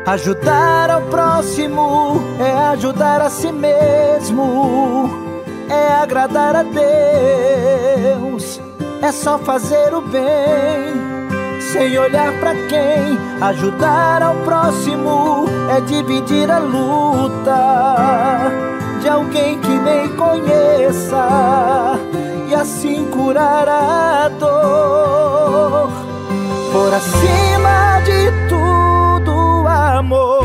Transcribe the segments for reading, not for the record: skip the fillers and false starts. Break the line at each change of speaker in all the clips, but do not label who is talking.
Ajudar ao próximo é ajudar a si mesmo, é agradar a Deus, é só fazer o bem, sem olhar pra quem. Ajudar ao próximo é dividir a luta de alguém que nem conheça, e assim curar a dor. Por acima de tudo, amor.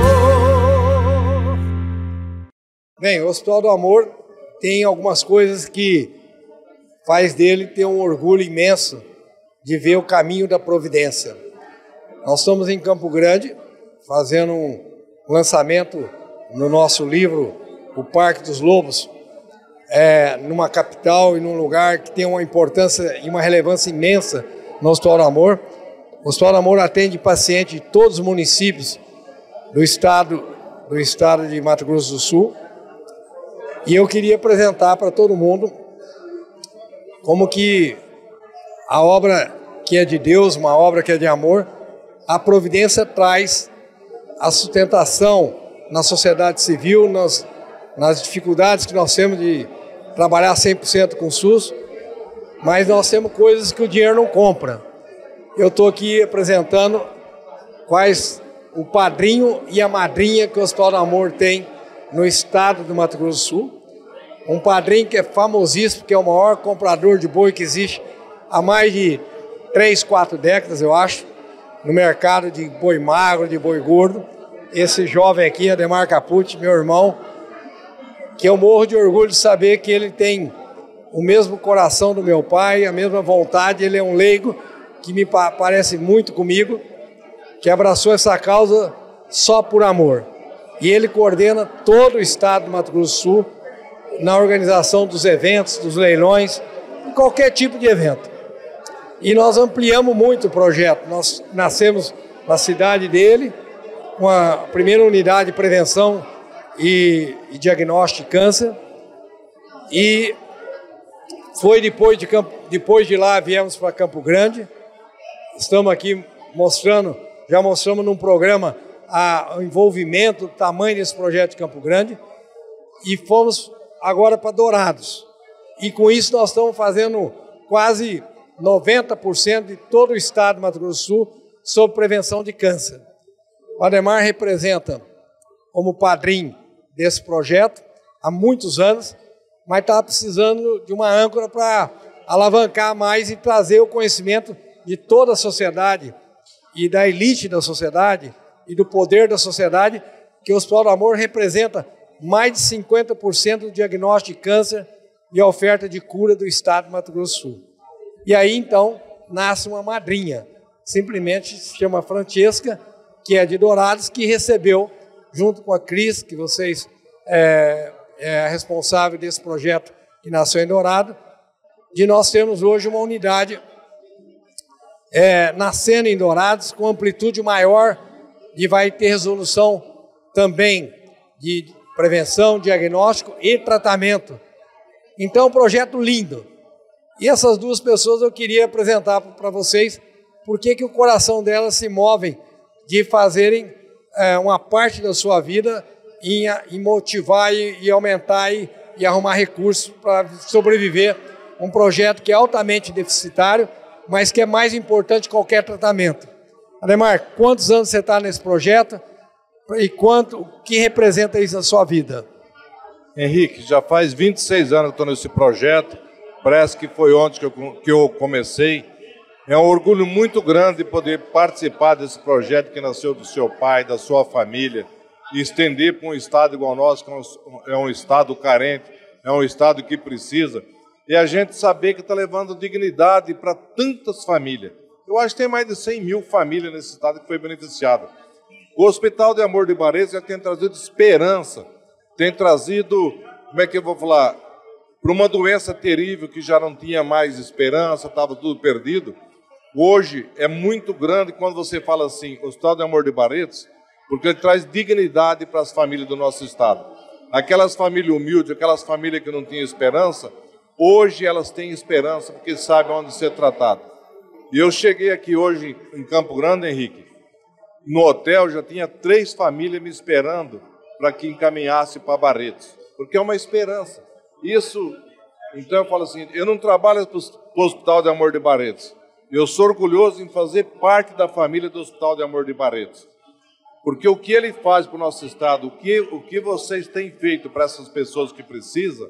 Bem, o Hospital do Amor tem algumas coisas que faz dele ter um orgulho imenso de ver o caminho da providência. Nós estamos em Campo Grande fazendo um lançamento no nosso livro, O Parque dos Lobos, numa capital e num lugar que tem uma importância e uma relevância imensa no Hospital do Amor. O Hospital do Amor atende pacientes de todos os municípios do estado de Mato Grosso do Sul. E eu queria apresentar para todo mundo como que a obra que é de Deus, uma obra que é de amor, a providência traz a sustentação na sociedade civil, nas dificuldades que nós temos de trabalhar 100% com o SUS, mas nós temos coisas que o dinheiro não compra. Eu estou aqui apresentando quais o padrinho e a madrinha que o Hospital do Amor tem no estado do Mato Grosso do Sul. Um padrinho que é famosíssimo, que é o maior comprador de boi que existe há mais de 3, 4 décadas, eu acho, no mercado de boi magro, de boi gordo. Esse jovem aqui, Ademar Capucci, meu irmão, que eu morro de orgulho de saber que ele tem o mesmo coração do meu pai, a mesma vontade. Ele é um leigo que me parece muito comigo, que abraçou essa causa só por amor. E ele coordena todo o estado do Mato Grosso do Sul na organização dos eventos, dos leilões, qualquer tipo de evento. E nós ampliamos muito o projeto. Nós nascemos na cidade dele, com a primeira unidade de prevenção e diagnóstico de câncer. E foi depois de lá viemos para Campo Grande. Estamos aqui já mostramos num programa o envolvimento, o tamanho desse projeto de Campo Grande, e fomos agora para Dourados. E com isso nós estamos fazendo quase 90% de todo o estado do Mato Grosso do Sul sobre prevenção de câncer. O Ademar representa como padrinho desse projeto há muitos anos, mas estava precisando de uma âncora para alavancar mais e trazer o conhecimento de toda a sociedade e da elite da sociedade e do poder da sociedade, que o Hospital do Amor representa mais de 50% do diagnóstico de câncer e a oferta de cura do estado do Mato Grosso do Sul. E aí, então, nasce uma madrinha, simplesmente se chama Francesca, que é de Dourados, que recebeu, junto com a Cris, que vocês é a responsável desse projeto que nasceu em Dourado, de nós termos hoje uma unidade nascendo em Dourados, com amplitude maior, e vai ter resolução também de prevenção, diagnóstico e tratamento. Então, é um projeto lindo. E essas duas pessoas eu queria apresentar para vocês porque que o coração delas se move de fazerem uma parte da sua vida em motivar e aumentar e arrumar recursos para sobreviver um projeto que é altamente deficitário, mas que é mais importante que qualquer tratamento. Ademar, quantos anos você está nesse projeto e o que representa isso na sua vida?
Henrique, já faz 26 anos que estou nesse projeto, parece que foi ontem que eu comecei. É um orgulho muito grande poder participar desse projeto que nasceu do seu pai, da sua família, e estender para um estado igual ao nosso, que é um estado carente, é um estado que precisa, e a gente saber que está levando dignidade para tantas famílias. Eu acho que tem mais de 100 mil famílias nesse estado que foi beneficiado. O Hospital de Amor de Barretos já tem trazido esperança, tem trazido, como é que eu vou falar, para uma doença terrível que já não tinha mais esperança, estava tudo perdido. Hoje é muito grande quando você fala assim, Hospital de Amor de Barretos, porque ele traz dignidade para as famílias do nosso estado. Aquelas famílias humildes, aquelas famílias que não tinham esperança, hoje elas têm esperança porque sabem onde ser tratado. E eu cheguei aqui hoje em Campo Grande, Henrique, no hotel já tinha 3 famílias me esperando para que encaminhasse para Barretos, porque é uma esperança. Isso, então eu falo assim, eu não trabalho para o Hospital de Amor de Barretos, eu sou orgulhoso em fazer parte da família do Hospital de Amor de Barretos, porque o que ele faz para o nosso estado, o que vocês têm feito para essas pessoas que precisam,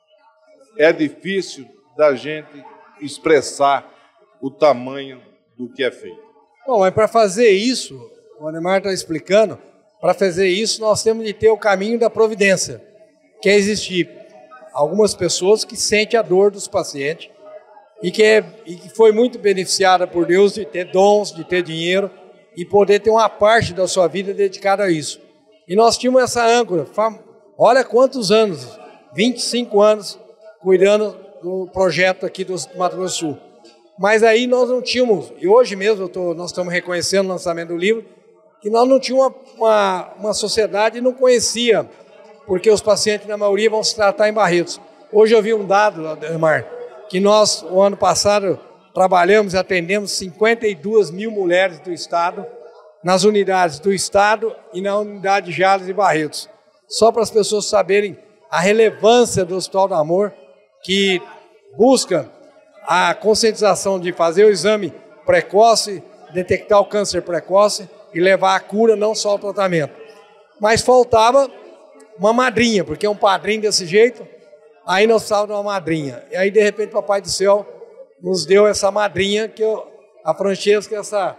é difícil da gente expressar o tamanho do que é feito.
Bom, mas para fazer isso, o Ademar está explicando, para fazer isso nós temos de ter o caminho da providência, que é existir algumas pessoas que sentem a dor dos pacientes e que foi muito beneficiada por Deus de ter dons, de ter dinheiro e poder ter uma parte da sua vida dedicada a isso. E nós tínhamos essa âncora, olha quantos anos, 25 anos, cuidando do projeto aqui do Mato Grosso do Sul. Mas aí nós não tínhamos, e hoje mesmo nós estamos reconhecendo o lançamento do livro, que nós não tínhamos uma sociedade e não conhecia, porque os pacientes, na maioria, vão se tratar em Barretos. Hoje eu vi um dado, Ademar, que nós, o ano passado, trabalhamos e atendemos 52 mil mulheres do Estado, nas unidades do Estado e na unidade de Jales e Barretos. Só para as pessoas saberem a relevância do Hospital do Amor, que busca a conscientização de fazer o exame precoce, detectar o câncer precoce e levar a cura, não só o tratamento. Mas faltava uma madrinha, porque um padrinho desse jeito, aí nós precisávamos de uma madrinha. E aí, de repente, o Papai do Céu nos deu essa madrinha, a Francesca,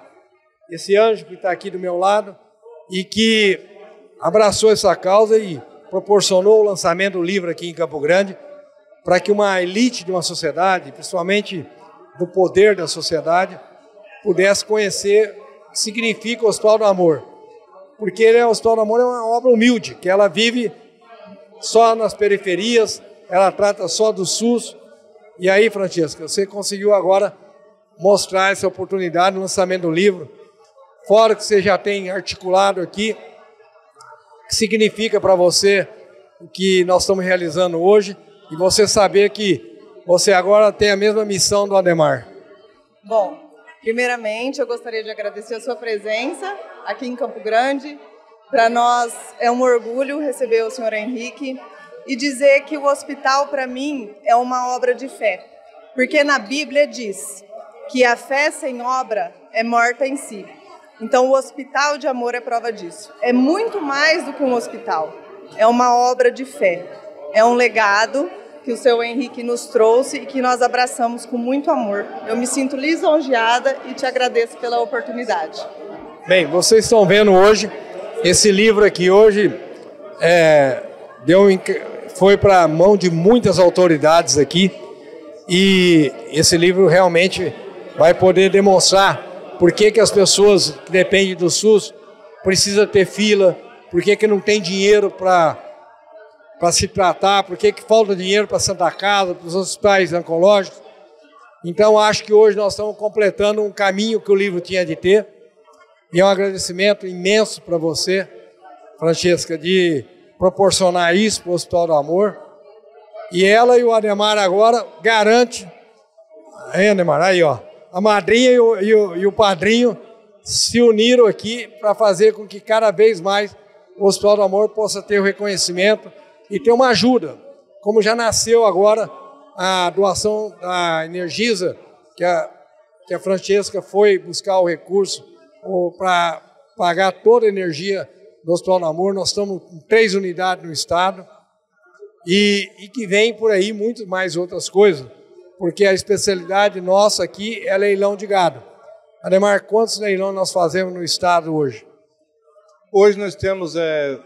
esse anjo que está aqui do meu lado, e que abraçou essa causa e proporcionou o lançamento do livro aqui em Campo Grande, para que uma elite de uma sociedade, principalmente do poder da sociedade, pudesse conhecer o que significa o Hospital do Amor. Porque o Hospital do Amor é uma obra humilde, que ela vive só nas periferias, ela trata só do SUS. E aí, Francesca, você conseguiu agora mostrar essa oportunidade no lançamento do livro, fora que você já tem articulado aqui, o que significa para você o que nós estamos realizando hoje, e você saber que você agora tem a mesma missão do Ademar.
Bom, primeiramente eu gostaria de agradecer a sua presença aqui em Campo Grande. Para nós é um orgulho receber o senhor Henrique e dizer que o hospital, para mim, é uma obra de fé. Porque na Bíblia diz que a fé sem obra é morta em si. Então o Hospital de Amor é prova disso. É muito mais do que um hospital. É uma obra de fé. É um legado que o seu Henrique nos trouxe e que nós abraçamos com muito amor. Eu me sinto lisonjeada e te agradeço pela oportunidade.
Bem, vocês estão vendo hoje, esse livro aqui hoje foi para a mão de muitas autoridades aqui, e esse livro realmente vai poder demonstrar por que as pessoas que dependem do SUS precisam ter fila, por que não tem dinheiro para se tratar, por que falta dinheiro para a Santa Casa, para os hospitais oncológicos. Então, acho que hoje nós estamos completando um caminho que o livro tinha de ter. E é um agradecimento imenso para você, Francesca, de proporcionar isso para o Hospital do Amor. E ela e o Ademar agora garante, aí, Ademar, aí, ó, a madrinha e o padrinho se uniram aqui para fazer com que cada vez mais o Hospital do Amor possa ter o reconhecimento e ter uma ajuda, como já nasceu agora a doação da Energisa, que a Francesca foi buscar o recurso para pagar toda a energia do Hospital do Amor. Nós estamos com 3 unidades no estado e que vem por aí muito mais outras coisas, porque a especialidade nossa aqui é leilão de gado. Ademar, quantos leilões nós fazemos no estado hoje?
Hoje nós temos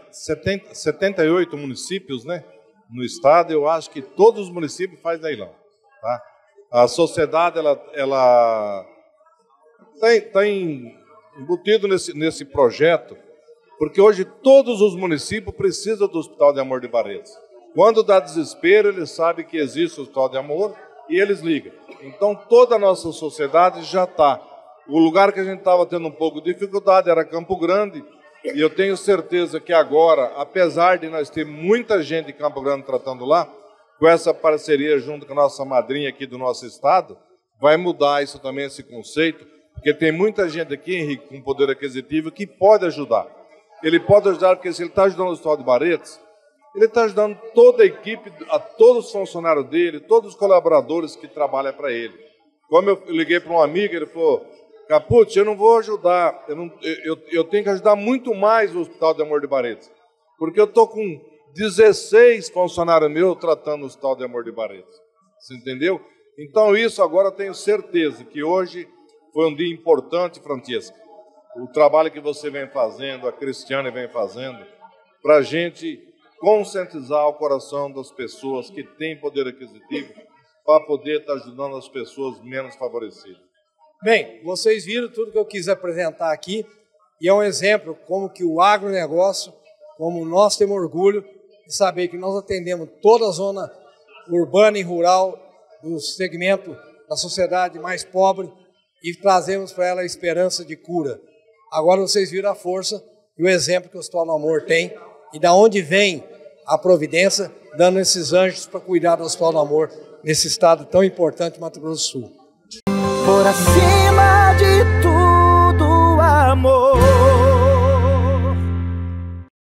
78 municípios, né, no estado. Eu acho que todos os municípios fazem leilão. Tá? A sociedade ela está embutido nesse projeto, porque hoje todos os municípios precisam do Hospital de Amor de Barretos. Quando dá desespero, eles sabem que existe o Hospital de Amor e eles ligam. Então toda a nossa sociedade já está. O lugar que a gente estava tendo um pouco de dificuldade era Campo Grande. E eu tenho certeza que agora, apesar de nós ter muita gente de Campo Grande tratando lá, com essa parceria junto com a nossa madrinha aqui do nosso estado, vai mudar isso também, esse conceito, Porque tem muita gente aqui, Henrique, com poder aquisitivo que pode ajudar. Ele pode ajudar porque se ele está ajudando o Hospital de Barretos, ele está ajudando toda a equipe, a todos os funcionários dele, todos os colaboradores que trabalham para ele. Como eu liguei para um amigo, ele falou, Capucci, eu não vou ajudar, eu tenho que ajudar muito mais o Hospital de Amor de Barretos, porque eu estou com 16 funcionários meus tratando o Hospital de Amor de Barretos. Você entendeu? Então isso agora eu tenho certeza que hoje foi um dia importante, Francesca. O trabalho que você vem fazendo, a Cristiane vem fazendo, para a gente conscientizar o coração das pessoas que têm poder aquisitivo para poder estar ajudando as pessoas menos favorecidas.
Bem, vocês viram tudo que eu quis apresentar aqui e é um exemplo como que o agronegócio, como nós temos orgulho de saber que nós atendemos toda a zona urbana e rural do segmento da sociedade mais pobre e trazemos para ela a esperança de cura. Agora vocês viram a força e o exemplo que o Hospital do Amor tem e da onde vem a providência, dando esses anjos para cuidar do Hospital do Amor nesse estado tão importante, Mato Grosso do Sul.
Por acima de tudo, amor.